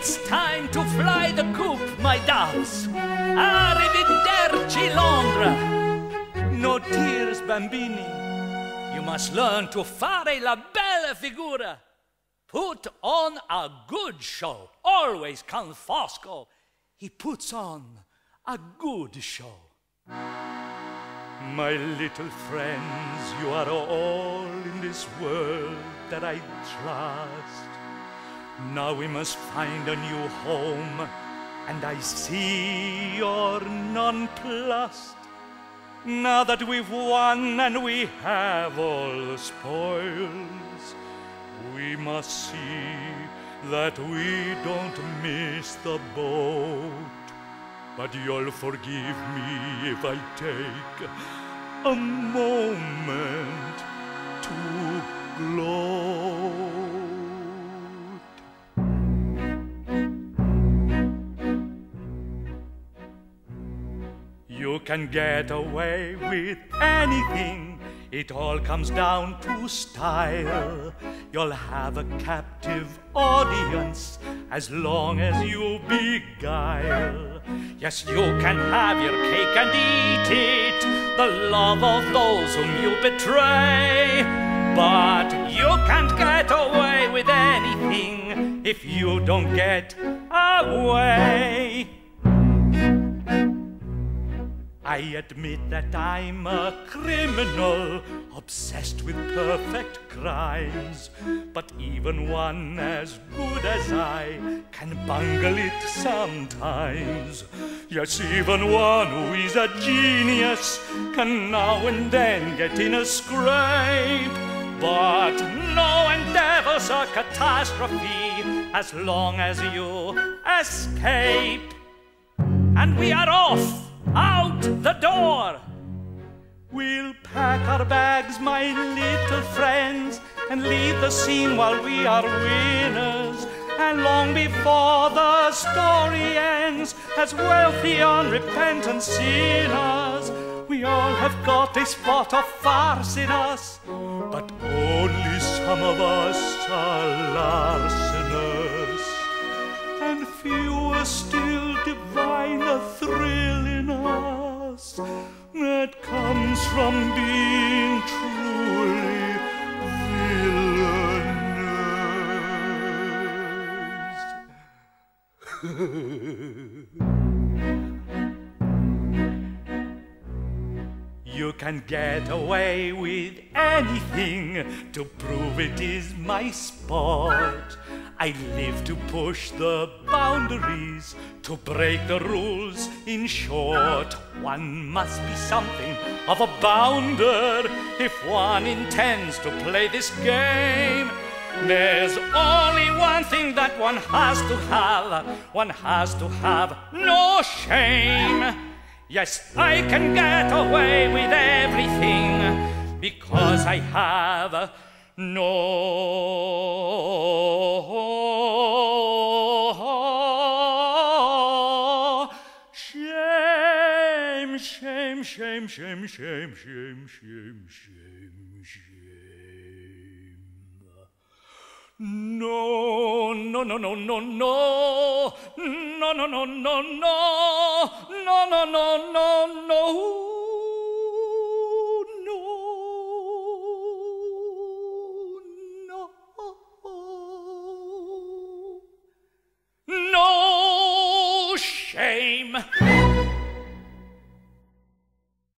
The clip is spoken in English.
It's time to fly the coop, my doves. Arrivederci, Londra. No tears, bambini. You must learn to fare la bella figura. Put on a good show. Always con Fosco. He puts on a good show. My little friends, you are all in this world that I trust. Now we must find a new home, and I see you're nonplussed. Now that we've won and we have all the spoils, we must see that we don't miss the boat. But you'll forgive me if I take a moment to gloat. You can get away with anything. It all comes down to style. You'll have a captive audience as long as you beguile. Yes, you can have your cake and eat it, the love of those whom you betray. But you can't get away with anything if you don't get away. I admit that I'm a criminal, obsessed with perfect crimes. But even one as good as I can bungle it sometimes. Yes, even one who is a genius can now and then get in a scrape. But no endeavor's a catastrophe as long as you escape. And we are off! Out the door! We'll pack our bags, my little friends, and leave the scene while we are winners. And long before the story ends, as wealthy, unrepentant sinners, we all have got a spot of farce in us, but only some of us are larcenous, and fewer still divine the thrill in us that comes from being truly villainous. You can get away with anything to prove it is my sport. I live to push the boundaries, to break the rules. In short, one must be something of a bounder if one intends to play this game. There's only one thing that one has to have. One has to have no shame. Yes, I can get away with everything because I have no shame, shame, shame, shame, shame, shame, shame, shame, shame. No, no, no, no, no, no, no, no, no, no, no, no, no, no, no, no. No shame.